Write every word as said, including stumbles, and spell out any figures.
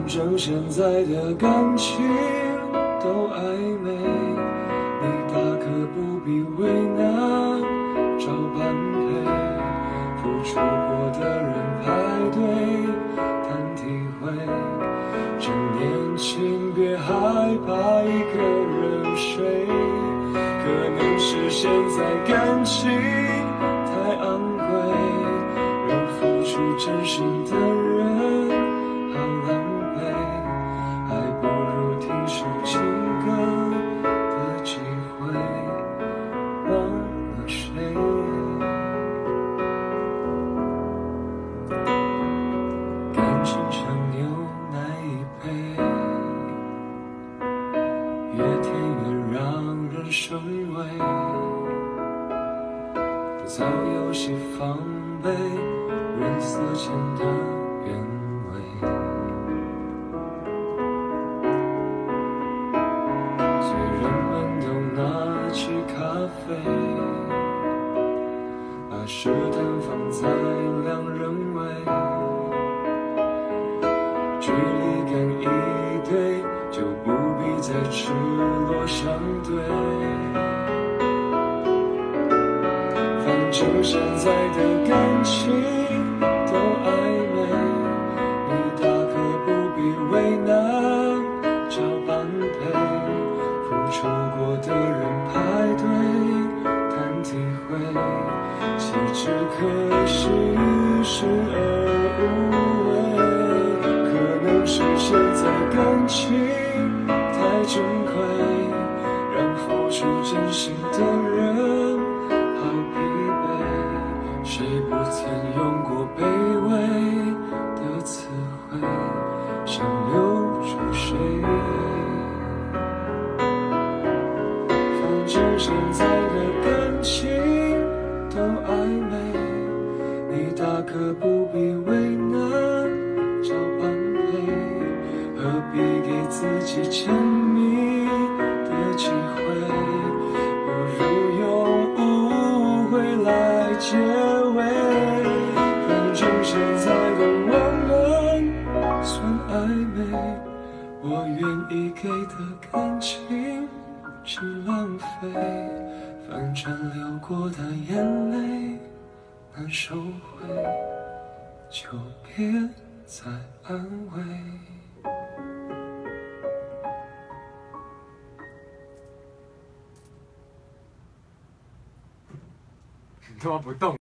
正现在的感情都暧昧，你大可不必为难找般配，付出过的人排队谈体会，趁年轻别害怕一个人睡，可能是现在感情太昂贵，让付出真心的人好狼狈，还不如听首情歌的机会忘了谁。感情像牛奶一杯，越甜越让人生畏，不早有些防备，人死前的原味。虽人们都拿起咖啡，把试探放在两人位，距离感一对，就不必再赤裸相对。反正现在的感情都暧昧，你大可不必为难找般配，付出过的人排队谈体会，岂止可惜视而无味，可能是现在感情太珍贵，让付出真心的人好疲惫，谁不曾用过卑微的词汇，想留住谁？反正现在的感情都暧昧，你大可不必为难找般配，何必给自己沉迷的机会，不如用误会来结尾。反正现在的我们算暧昧，我愿意给的感情是浪费，反正流过的眼泪难收回，就别再安慰。 你他妈不动！